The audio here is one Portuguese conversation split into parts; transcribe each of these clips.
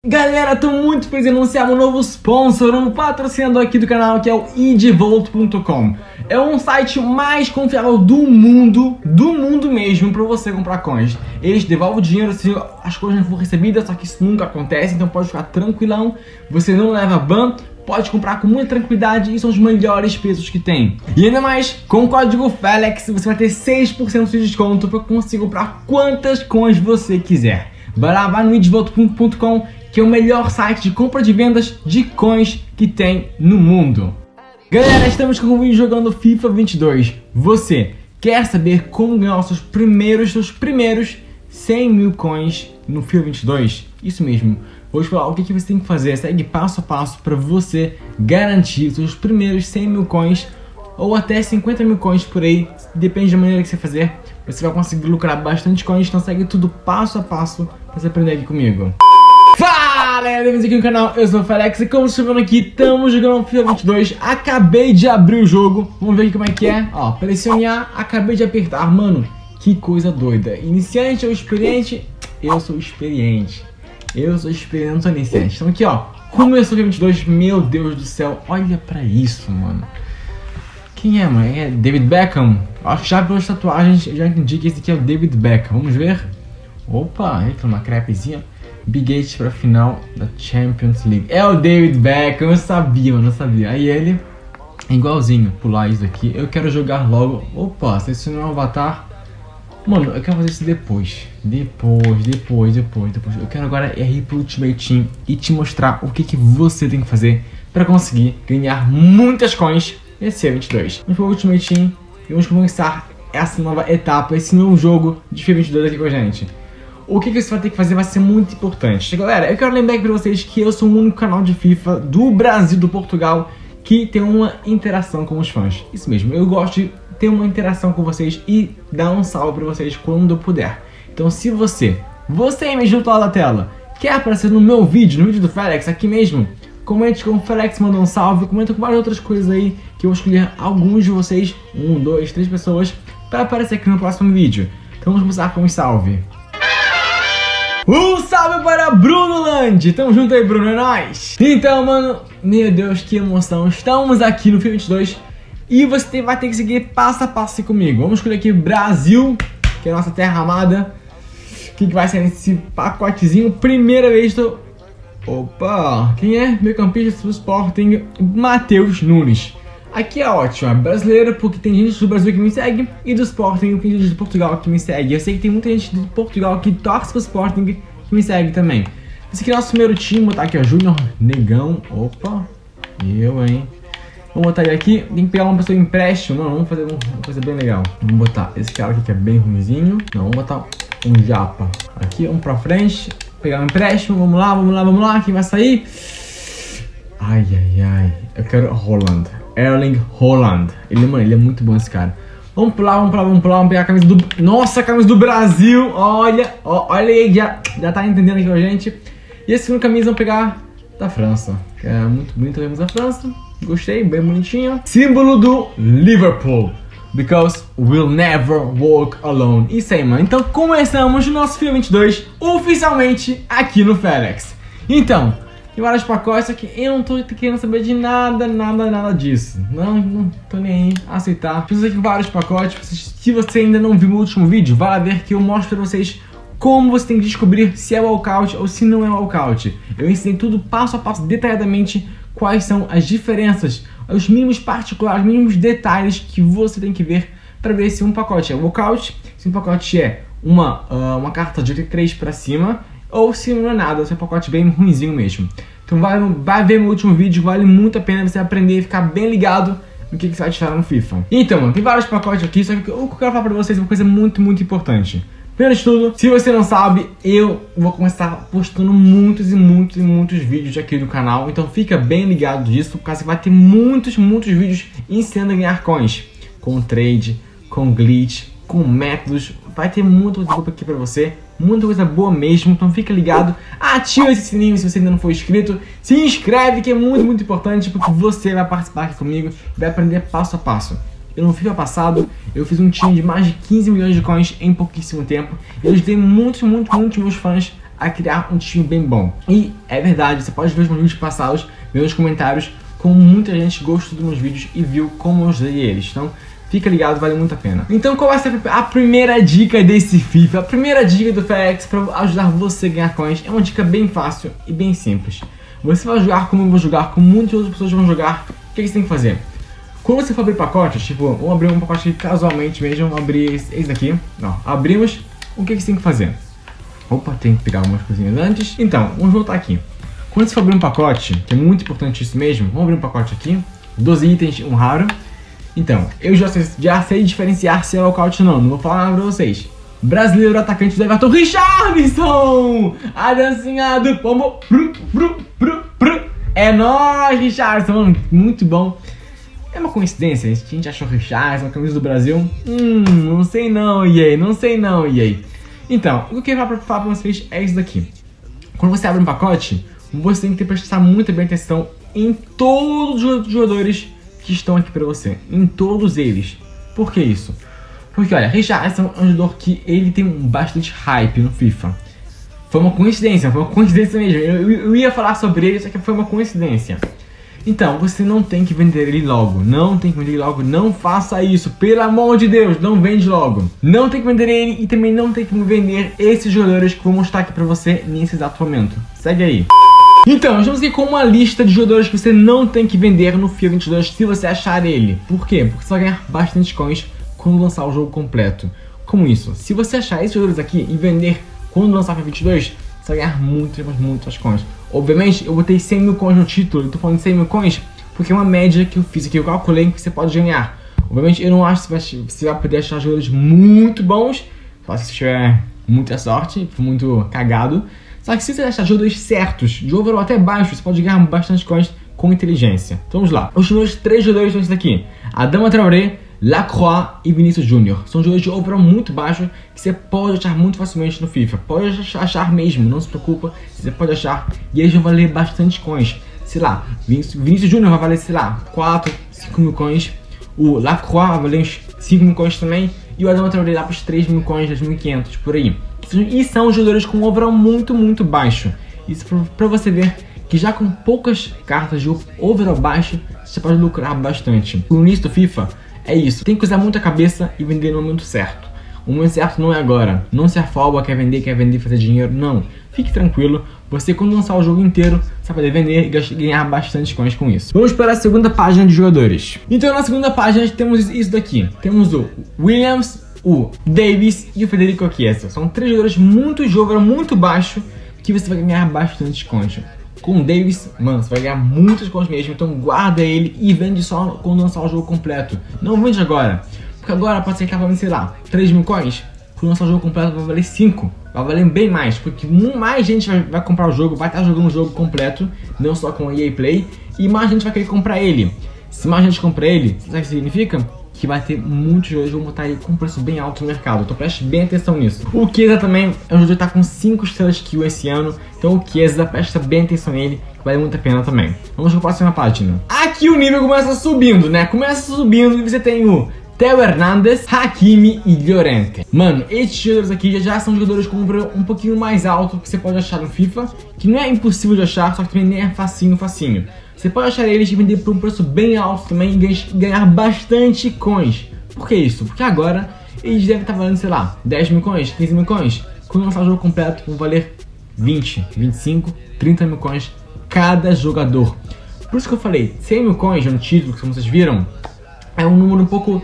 Galera, tô muito feliz em anunciar um novo sponsor, um patrocinador aqui do canal, que é o idvolt.com. É um site mais confiável do mundo mesmo, pra você comprar coins. Eles devolvem o dinheiro se as coisas não for recebidas, só que isso nunca acontece, então pode ficar tranquilão, você não leva ban, pode comprar com muita tranquilidade e são os melhores preços que tem. E ainda mais, com o código FELEX, você vai ter 6% de desconto pra conseguir comprar quantas coins você quiser. Vai no idvolt.com, que é o melhor site de compra de vendas de coins que tem no mundo. Galera, estamos com um vídeo jogando FIFA 22. Você quer saber como ganhar os seus primeiros 100 mil coins no FIFA 22? Isso mesmo. Vou te falar o que você tem que fazer. Segue passo a passo para você garantir os seus primeiros 100 mil coins ou até 50 mil coins por aí. Depende da maneira que você fazer. Você vai conseguir lucrar bastante coins, então segue tudo passo a passo para você aprender aqui comigo. Fala, galera, bem-vindos aqui no canal, eu sou o Felex e como vocês estão vendo aqui, estamos jogando FIFA 22. Acabei de abrir o jogo, vamos ver aqui como é que é. Ó, pressionar, acabei de apertar, mano, que coisa doida. Iniciante ou experiente? Eu sou experiente. Eu sou experiente, não sou iniciante. Então aqui, ó, começou o FIFA 22, meu Deus do céu, olha pra isso, mano. Quem é, mano? É David Beckham? Acho que já pelas tatuagens eu já entendi que esse aqui é o David Beckham, vamos ver? Opa, entra uma crepezinha. Big Gate pra final da Champions League. É o David Beckham, eu sabia, mano, eu sabia. Aí ele, igualzinho, pular isso aqui. Eu quero jogar logo. Opa, selecionar um avatar. Mano, eu quero fazer isso depois. Depois. Eu quero agora ir pro Ultimate Team e te mostrar o que você tem que fazer pra conseguir ganhar muitas coins nesse FIFA22. Vamos pro Ultimate Team e vamos começar essa nova etapa, esse novo jogo de FIFA22 aqui com a gente. O que você vai ter que fazer vai ser muito importante. Galera, eu quero lembrar aqui pra vocês que eu sou o único canal de FIFA do Brasil, do Portugal, que tem uma interação com os fãs. Isso mesmo, eu gosto de ter uma interação com vocês e dar um salve pra vocês quando eu puder. Então se você aí mesmo do lado da tela, quer aparecer no meu vídeo, no vídeo do Felex, aqui mesmo, comente com o Felex, manda um salve, comenta com várias outras coisas aí, que eu vou escolher alguns de vocês, 1, 2, 3 pessoas, para aparecer aqui no próximo vídeo. Então vamos começar com um salve. Um salve para Bruno Land! Tamo junto aí, Bruno, é nóis! Então, mano, meu Deus, que emoção! Estamos aqui no FIFA 22 e você vai ter que seguir passo a passo comigo. Vamos escolher aqui Brasil, que é a nossa terra amada. O que vai ser nesse pacotezinho? Primeira vez tô... Opa! Quem é? Meio campista do Sporting, Matheus Nunes. Aqui é ótimo, é brasileiro porque tem gente do Brasil que me segue e do Sporting tem gente de Portugal que me segue. Eu sei que tem muita gente de Portugal que torce pro Sporting que me segue também. Esse aqui é o nosso primeiro time, vou botar aqui ó, Júnior Negão. Opa, eu, hein. Vamos botar ele aqui, tem que pegar uma pessoa empréstimo. Não, vamos fazer uma coisa bem legal. Vamos botar esse cara aqui que é bem ruimzinho. Não, vamos botar um japa. Aqui, vamos pra frente, pegar um empréstimo, vamos lá, quem vai sair? Ai, eu quero Haaland. Erling Haaland. Ele é muito bom esse cara. Vamos pular, vamos pegar a camisa do... Nossa, a camisa do Brasil. Olha aí, já tá entendendo aqui com a gente. E esse segundo camisa vamos pegar da França. Que é muito bonita a camisa da França. Gostei, bem bonitinha. Símbolo do Liverpool. Because we'll never walk alone. Isso aí, mano. Então começamos o nosso FIFA 22 oficialmente aqui no Felex. Então... tem vários pacotes, só que eu não tô querendo saber de nada disso. Não tô nem aí a aceitar. Fiz aqui vários pacotes. Se você ainda não viu o último vídeo, vai lá ver que eu mostro pra vocês como você tem que descobrir se é walkout ou se não é walkout. Eu ensinei tudo passo a passo, detalhadamente, quais são as diferenças, os mínimos particulares, os mínimos detalhes que você tem que ver para ver se um pacote é walkout, se um pacote é uma carta de 83 para cima, ou se não é nada, se é um pacote bem ruinzinho mesmo. Então vai ver meu último vídeo, vale muito a pena você aprender e ficar bem ligado no que você vai tirar no FIFA. Então, mano, tem vários pacotes aqui, só que o que eu quero falar pra vocês é uma coisa muito importante. Primeiro de tudo, se você não sabe, eu vou começar postando muitos vídeos aqui no canal. Então fica bem ligado disso, porque você vai ter muitos vídeos ensinando a ganhar coins. Com trade, com glitch, com métodos. Vai ter muita coisa aqui pra você, muita coisa boa mesmo, então fica ligado, ativa esse sininho se você ainda não for inscrito, se inscreve que é muito importante, porque você vai participar aqui comigo, vai aprender passo a passo. Eu no FIFA passado, eu fiz um time de mais de 15 milhões de coins em pouquíssimo tempo, e eu ajudei muitos meus fãs a criar um time bem bom. E é verdade, você pode ver os meus vídeos passados, ver nos comentários como muita gente gostou dos meus vídeos e viu como eu usei eles. Então, fica ligado, vale muito a pena. Então, qual vai ser a primeira dica desse FIFA? A primeira dica do FX para ajudar você a ganhar coins é uma dica bem fácil e bem simples. Você vai jogar como eu vou jogar, como muitas outras pessoas vão jogar. O que você tem que fazer? Quando você for abrir pacotes, tipo, vamos abrir um pacote aqui casualmente mesmo, vamos abrir esse daqui. Não, abrimos. O que você tem que fazer? Opa, tem que pegar algumas coisinhas antes. Então, vamos voltar aqui. Quando você for abrir um pacote, que é muito importante isso mesmo, vamos abrir um pacote aqui, 12 itens, um raro. Então, eu já sei diferenciar se é walkout ou não, não vou falar nada pra vocês. Brasileiro atacante do Everton, Richarlison! A dancinha do pombo. É nóis, Richarlison, mano, muito bom. É uma coincidência, a gente achou Richarlison, a camisa do Brasil. Não sei não, EA, não sei não, EA. Então, o que eu quero falar pra vocês é isso daqui. Quando você abre um pacote, você tem que prestar muito bem atenção em todos os jogadores que estão aqui pra você, em todos eles. Por que isso? Porque olha, Richarlison é um jogador que ele tem bastante hype no FIFA. Foi uma coincidência mesmo. Eu ia falar sobre ele, só que foi uma coincidência. Então, você não tem que vender ele logo, não faça isso, pelo amor de Deus, não vende logo. Não tem que vender ele e também não tem que vender esses jogadores que vou mostrar aqui pra você nesse exato momento. Segue aí. Então, estamos aqui com uma lista de jogadores que você não tem que vender no FIFA 22 se você achar ele. Por quê? Porque você vai ganhar bastante coins quando lançar o jogo completo. Como isso? Se você achar esses jogadores aqui e vender quando lançar o FIFA 22, você vai ganhar muitas coins. Obviamente, eu botei 100 mil coins no título, eu tô falando de 100 mil coins porque é uma média que eu fiz aqui, eu calculei que você pode ganhar. Obviamente, eu não acho que você vai poder achar jogadores muito bons, só se você tiver muita sorte, muito cagado. Só que se você achar jogadores certos, de overall até baixo, você pode ganhar bastante coins com inteligência. Então vamos lá. Os meus 3 jogadores são esses daqui: Adama Traoré, Lacroix e Vinícius Júnior. São jogadores de overall muito baixo que você pode achar muito facilmente no FIFA. Pode achar mesmo, não se preocupa, você pode achar. E eles vão valer bastante coins. Sei lá, Vinícius Júnior vai valer, sei lá, 4, 5 mil coins. O Lacroix vai valer uns 5 mil coins também. E o Adama Traoré lá para os 3 mil coins, 2.500, por aí. E são jogadores com overall muito baixo. Isso pra você ver que já com poucas cartas de overall baixo, você pode lucrar bastante. O início do FIFA é isso, tem que usar muita cabeça e vender no momento certo. O momento certo não é agora, não se afoba, quer vender, fazer dinheiro, não. Fique tranquilo, você quando lançar o jogo inteiro, você vai poder vender e ganhar bastante coins com isso. Vamos para a segunda página de jogadores. Então na segunda página temos isso daqui, temos o Williams, o Davis e o Federico Chiesa. São 3 jogadores muito jovens, muito baixo, que você vai ganhar bastante coins. Com o Davis, mano, você vai ganhar muitas coins mesmo, então guarda ele e vende só quando lançar o jogo completo. Não vende agora, porque agora pode ser que tá valendo, sei lá, 3 mil coins. Quando lançar o jogo completo vai valer 5, vai valer bem mais, porque mais gente vai comprar o jogo, vai estar jogando o jogo completo, não só com a EA Play, e mais gente vai querer comprar ele. Se mais gente comprar ele, sabe o que significa? Que vai ter muitos jogos que vão botar ele com um preço bem alto no mercado. Então preste bem atenção nisso. O Chiesa também é um jogo que tá com 5 estrelas kill esse ano. Então o Chiesa, presta bem atenção nele, que vale muito a pena também. Vamos para a próxima página. Aqui o nível começa subindo, né? Começa subindo e você tem o Theo Hernandez, Hakimi e Llorente. Mano, esses jogadores aqui já são jogadores com um pouquinho mais alto que você pode achar no FIFA. Que não é impossível de achar, só que também nem é facinho. Você pode achar eles e vender por um preço bem alto também e ganhar bastante coins. Por que isso? Porque agora eles devem estar valendo, sei lá, 10 mil coins, 15 mil coins. Quando lançar o jogo completo, vão valer 20, 25, 30 mil coins cada jogador. Por isso que eu falei, 100 mil coins no título, como vocês viram, é um número um pouco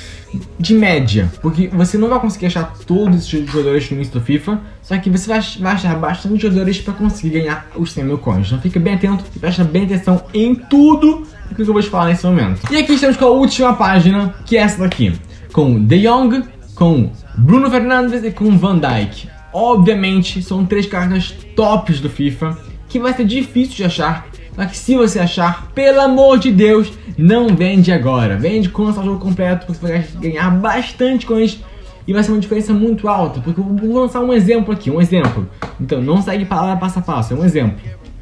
de média, porque você não vai conseguir achar todos esses jogadores no início do FIFA, só que você vai achar bastante jogadores para conseguir ganhar os 100 mil coins. Então fica bem atento e presta bem atenção em tudo o que eu vou te falar nesse momento. E aqui estamos com a última página, que é essa daqui, com De Jong, com Bruno Fernandes e com Van Dijk. Obviamente são 3 cartas tops do FIFA, que vai ser difícil de achar. Só que se você achar, pelo amor de Deus, não vende agora. Vende quando lançar o jogo completo, porque você vai ganhar bastante coins e vai ser uma diferença muito alta. Porque eu vou lançar um exemplo aqui, Então não segue palavra passo a passo, é um exemplo.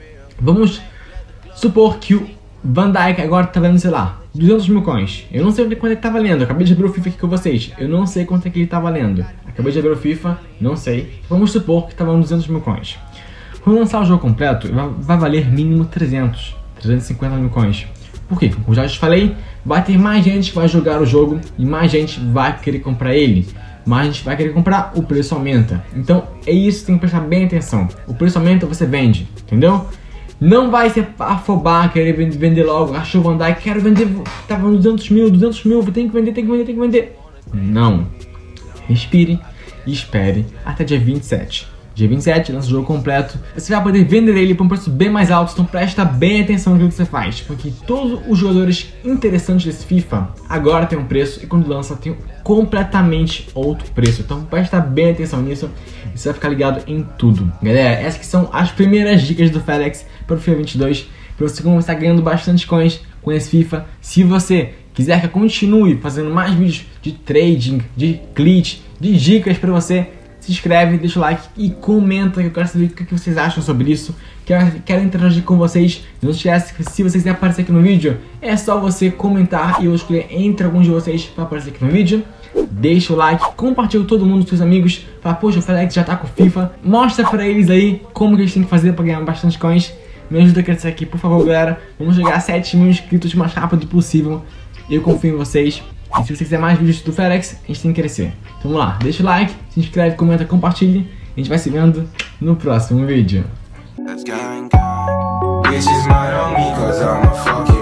Vamos supor que o Van Dijk agora tá valendo, sei lá, 200 mil coins. Eu não sei quanto é que tá valendo, eu acabei de abrir o FIFA aqui com vocês. Eu não sei quanto é que ele tá valendo. Acabei de abrir o FIFA, não sei. Vamos supor que tá valendo 200 mil coins. Quando lançar o jogo completo, vai valer mínimo 350 mil coins. Por quê? Como já te falei, vai ter mais gente que vai jogar o jogo e mais gente vai querer comprar ele. Mais gente vai querer comprar, o preço aumenta. Então é isso, tem que prestar bem atenção. O preço aumenta, você vende, entendeu? Não vai se afobar, querer vender logo, achou Bandai, quero vender, tava no 200 mil, tem que vender. Não. Respire e espere até dia 27. Dia 27, lança o jogo completo. Você vai poder vender ele por um preço bem mais alto, então presta bem atenção no que você faz. Porque todos os jogadores interessantes desse FIFA agora tem um preço e quando lança tem completamente outro preço. Então presta bem atenção nisso e você vai ficar ligado em tudo. Galera, essas que são as primeiras dicas do FedEx para o FIFA 22. Para você começar ganhando bastante coins com esse FIFA. Se você quiser que eu continue fazendo mais vídeos de trading, de glitch, de dicas para você, se inscreve, deixa o like e comenta, que eu quero saber o que vocês acham sobre isso. Quero interagir com vocês. Não esquece que se você quiser aparecer aqui no vídeo, é só você comentar e eu escolher entre alguns de vocês para aparecer aqui no vídeo. Deixa o like, compartilha com todo mundo, com seus amigos. Fala, poxa, o FedEx já tá com FIFA. Mostra pra eles aí como que eles têm que fazer para ganhar bastante coins. Me ajuda a crescer aqui, por favor, galera. Vamos chegar a 7 mil inscritos o mais rápido possível. Eu confio em vocês. E se você quiser mais vídeos do FedEx, a gente tem que crescer. Então vamos lá, deixa o like, se inscreve, comenta, compartilhe. A gente vai se vendo no próximo vídeo.